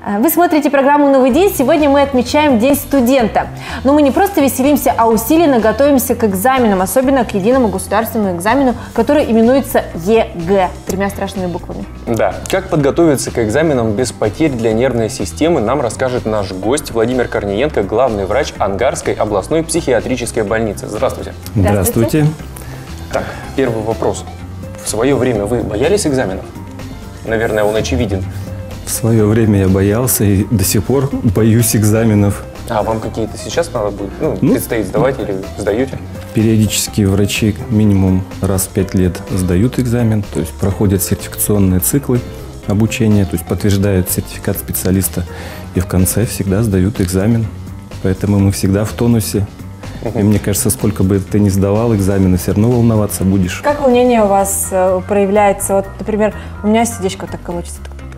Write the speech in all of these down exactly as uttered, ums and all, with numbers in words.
Вы смотрите программу «Новый день». Сегодня мы отмечаем День студента. Но мы не просто веселимся, а усиленно готовимся к экзаменам, особенно к единому государственному экзамену, который именуется ЕГЭ, тремя страшными буквами. Да, как подготовиться к экзаменам без потерь для нервной системы, нам расскажет наш гость Владимир Корниенко, главный врач Ангарской областной психиатрической больницы. Здравствуйте. Здравствуйте. Так, первый вопрос. В свое время вы боялись экзаменов? Наверное, он очевиден. В свое время я боялся и до сих пор боюсь экзаменов. А вам какие-то сейчас надо будет, ну, ну предстоит сдавать или сдаете? Периодически врачи минимум раз в пять лет сдают экзамен, то есть проходят сертификационные циклы обучения, то есть подтверждают сертификат специалиста и в конце всегда сдают экзамен. Поэтому мы всегда в тонусе. Uh-huh. И мне кажется, сколько бы ты ни сдавал экзамены, все равно волноваться будешь. Как волнение у вас э, проявляется? Вот, например, у меня сердечко вот так колотится.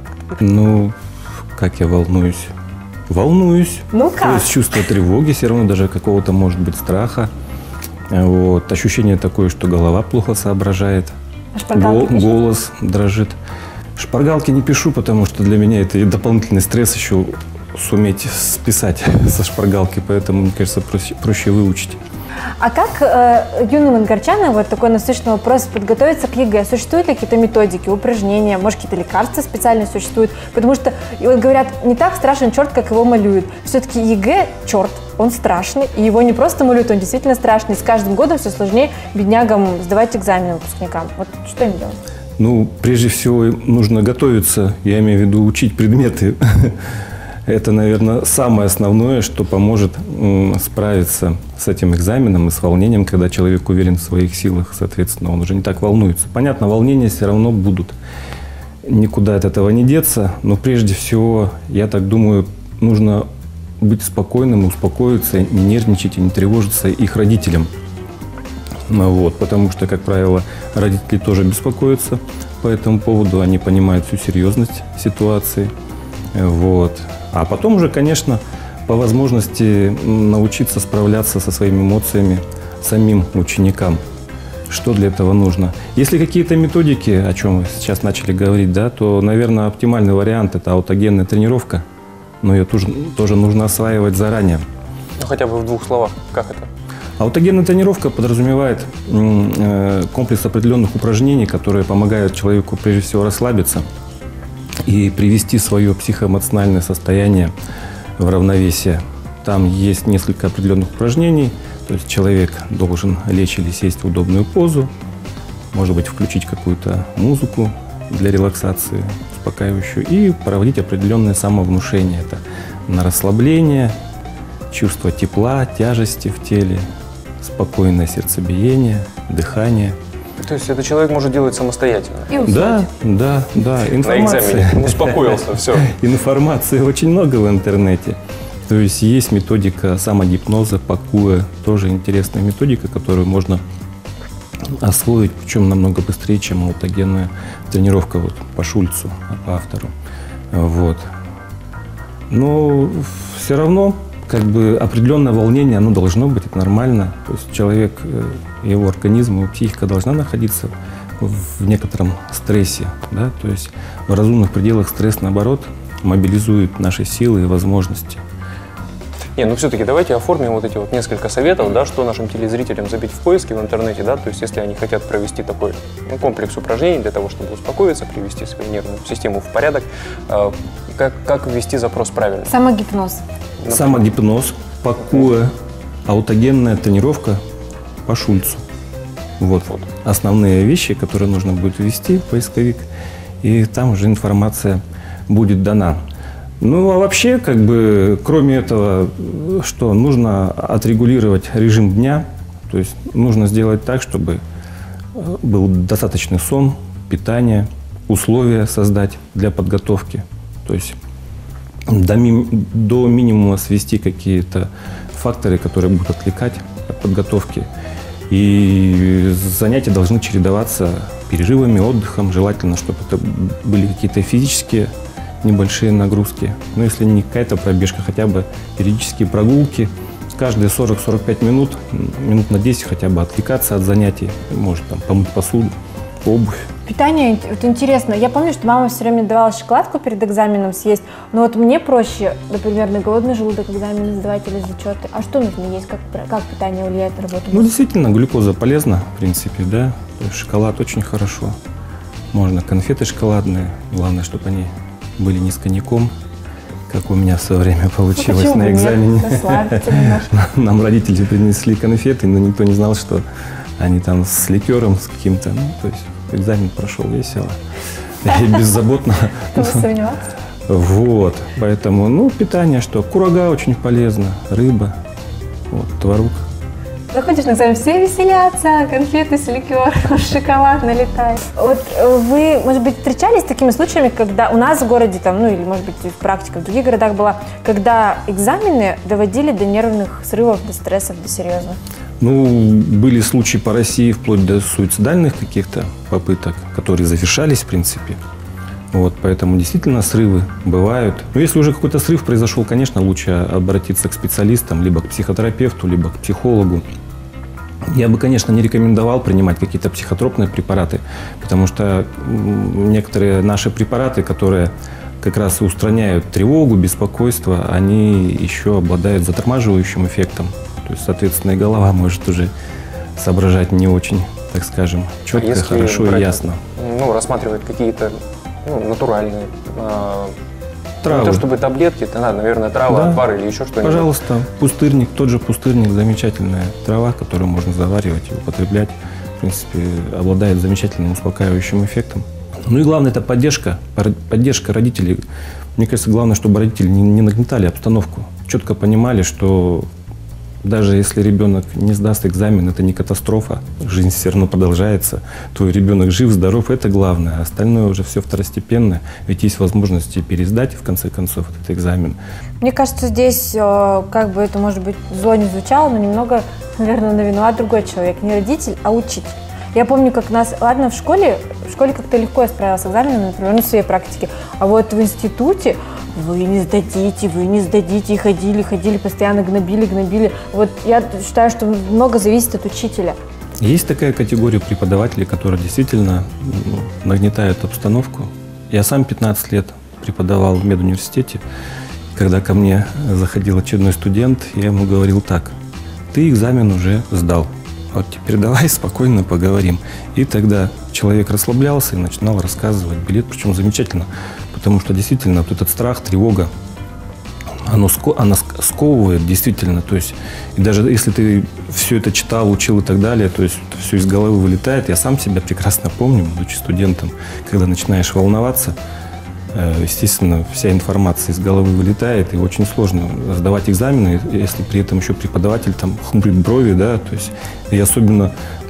Ну, как я волнуюсь? Волнуюсь. Ну как? То есть чувство тревоги, все равно даже какого-то, может быть, страха. Вот. Ощущение такое, что голова плохо соображает. А Гол, голос дрожит. Шпаргалки не пишу, потому что для меня это дополнительный стресс еще суметь списать со шпаргалки. Поэтому, мне кажется, проще, проще выучить. А как э, юным ангарчанам, вот такой насущный вопрос, подготовиться к ЕГЭ? Существуют ли какие-то методики, упражнения, может, какие-то лекарства специальные существуют? Потому что, и вот говорят, не так страшен черт, как его малюют. Все-таки ЕГЭ – черт, он страшный, и его не просто малюют, он действительно страшный. И с каждым годом все сложнее беднягам сдавать экзамены выпускникам. Вот что им делать? Ну, прежде всего, нужно готовиться, я имею в виду учить предметы. Это, наверное, самое основное, что поможет справиться с этим экзаменом и с волнением, когда человек уверен в своих силах, соответственно, он уже не так волнуется. Понятно, волнения все равно будут. Никуда от этого не деться, но прежде всего, я так думаю, нужно быть спокойным, успокоиться, не нервничать и не тревожиться их родителям. Вот, потому что, как правило, родители тоже беспокоятся по этому поводу, они понимают всю серьезность ситуации. Вот. А потом уже, конечно, по возможности научиться справляться со своими эмоциями самим ученикам. Что для этого нужно? Если какие-то методики, о чем мы сейчас начали говорить, да, то, наверное, оптимальный вариант – это аутогенная тренировка, но ее тоже, тоже нужно осваивать заранее. Ну, хотя бы в двух словах, как это? Аутогенная тренировка подразумевает комплекс определенных упражнений, которые помогают человеку, прежде всего, расслабиться и привести свое психоэмоциональное состояние в равновесие. Там есть несколько определенных упражнений. То есть человек должен лечь или сесть в удобную позу, может быть, включить какую-то музыку для релаксации, успокаивающую, и проводить определенное самовнушение. Это на расслабление, чувство тепла, тяжести в теле, спокойное сердцебиение, дыхание. То есть это человек может делать самостоятельно? И уснуть. Да, да, да. Информация. На экзамене успокоился, все. Информации очень много в интернете. То есть есть методика самогипноза, Пакуэ, тоже интересная методика, которую можно освоить, причем намного быстрее, чем аутогенная тренировка вот, по Шульцу, по автору. Вот. Но все равно как бы определенное волнение, оно должно быть, это нормально. То есть человек, его организм, его психика должна находиться в некотором стрессе. Да? То есть в разумных пределах стресс, наоборот, мобилизует наши силы и возможности. Не, ну все-таки давайте оформим вот эти вот несколько советов, да, что нашим телезрителям забить в поиске в интернете, да, то есть если они хотят провести такой ну, комплекс упражнений для того, чтобы успокоиться, привести свою нервную систему в порядок, э, как, как ввести запрос правильно? Самогипноз. Например? Самогипноз, Пакуэ, аутогенная тренировка по Шульцу. Вот, вот основные вещи, которые нужно будет ввести в поисковик, и там уже информация будет дана. Ну, а вообще, как бы, кроме этого, что нужно отрегулировать режим дня, то есть нужно сделать так, чтобы был достаточный сон, питание, условия создать для подготовки, то есть до, ми до минимума свести какие-то факторы, которые будут отвлекать от подготовки. И занятия должны чередоваться перерывами, отдыхом, желательно, чтобы это были какие-то физические небольшие нагрузки. Но если не какая-то пробежка, хотя бы периодические прогулки. Каждые сорок-сорок пять минут, минут на десять хотя бы отвлекаться от занятий. Может там помыть посуду, обувь. Питание, вот интересно, я помню, что мама все время давала шоколадку перед экзаменом съесть, но вот мне проще, например, на голодный желудок экзамены сдавать или зачеты. А что нужно есть, как, как питание влияет на работу? Ну, действительно, глюкоза полезна, в принципе, да. То есть шоколад очень хорошо. Можно конфеты шоколадные, главное, чтобы они были не с коньяком, как у меня в свое время получилось ну, на экзамене. Нам родители принесли конфеты, но никто не знал, что они там с ликером, с каким-то, ну, то есть экзамен прошел весело и беззаботно. Вот, поэтому, ну, питание что? Курага очень полезно, рыба, вот, творог. Заходишь на экзамен, все веселятся, конфеты с ликером, шоколад налетает. Вот вы, может быть, встречались с такими случаями, когда у нас в городе, там, ну или, может быть, практика в других городах была, когда экзамены доводили до нервных срывов, до стрессов, до серьезных? Ну, были случаи по России вплоть до суицидальных каких-то попыток, которые завершались, в принципе. Вот, поэтому действительно срывы бывают. Но если уже какой-то срыв произошел, конечно, лучше обратиться к специалистам, либо к психотерапевту, либо к психологу. Я бы, конечно, не рекомендовал принимать какие-то психотропные препараты, потому что некоторые наши препараты, которые как раз и устраняют тревогу, беспокойство, они еще обладают затормаживающим эффектом. То есть, соответственно, и голова может уже соображать не очень, так скажем, четко, а хорошо брать, и ясно. Ну, рассматривать какие-то ну, натуральные э, травы. Не то чтобы таблетки, это надо, наверное, трава, да. Отвар или еще что-нибудь. Пожалуйста, пустырник, тот же пустырник, замечательная трава, которую можно заваривать и употреблять. В принципе, обладает замечательным успокаивающим эффектом. Ну и главное, это поддержка, поддержка родителей. Мне кажется, главное, чтобы родители не, не нагнетали обстановку, четко понимали, что даже если ребенок не сдаст экзамен, это не катастрофа, жизнь все равно продолжается, твой ребенок жив, здоров, это главное, а остальное уже все второстепенное, ведь есть возможность пересдать, в конце концов, этот экзамен. Мне кажется, здесь, как бы это, может быть, зло не звучало, но немного, наверное, на виноват другой человек, не родитель, а учитель. Я помню, как нас, ладно, в школе, в школе как-то легко я справилась с экзаменами, например, на своей практике, а вот в институте вы не сдадите, вы не сдадите, и ходили, ходили, постоянно гнобили, гнобили. Вот я считаю, что много зависит от учителя. Есть такая категория преподавателей, которые действительно ну, нагнетают обстановку. Я сам пятнадцать лет преподавал в медуниверситете. Когда ко мне заходил очередной студент, я ему говорил так: ты экзамен уже сдал. Вот теперь давай спокойно поговорим. И тогда человек расслаблялся и начинал рассказывать билет, причем замечательно, потому что действительно вот этот страх, тревога, оно, ско, оно сковывает действительно. То есть, и даже если ты все это читал, учил и так далее, то есть это все из головы вылетает. Я сам себя прекрасно помню, будучи студентом, когда начинаешь волноваться, естественно, вся информация из головы вылетает, и очень сложно сдавать экзамены, если при этом еще преподаватель там хмурит брови, да, то есть и особенно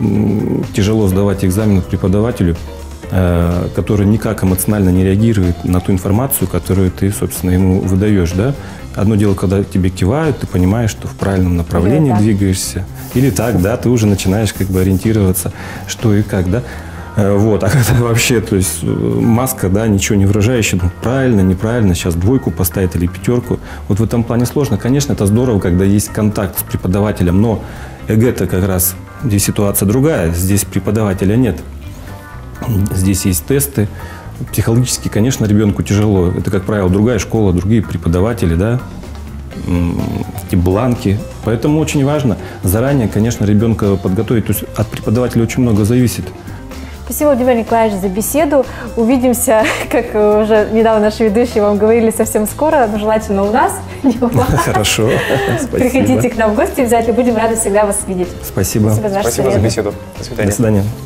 тяжело сдавать экзамены преподавателю, э, который никак эмоционально не реагирует на ту информацию, которую ты, собственно, ему выдаешь, да. Одно дело, когда тебе кивают, ты понимаешь, что в правильном направлении или двигаешься, или так, да, ты уже начинаешь как бы ориентироваться, что и как, да. Вот, а когда вообще, то есть маска, да, ничего не выражающая, ну, правильно, неправильно, сейчас двойку поставить или пятерку. Вот в этом плане сложно. Конечно, это здорово, когда есть контакт с преподавателем, но ЭГЭ-то как раз здесь ситуация другая, здесь преподавателя нет. Здесь есть тесты. Психологически, конечно, ребенку тяжело. Это, как правило, другая школа, другие преподаватели, да, эти бланки. Поэтому очень важно заранее, конечно, ребенка подготовить. То есть от преподавателя очень много зависит. Спасибо, Владимир Николаевич, за беседу. Увидимся, как уже недавно наши ведущие вам говорили, совсем скоро, но желательно у нас. Хорошо. Приходите к нам в гости, обязательно будем рады всегда вас видеть. Спасибо. Спасибо за беседу. До свидания. До свидания.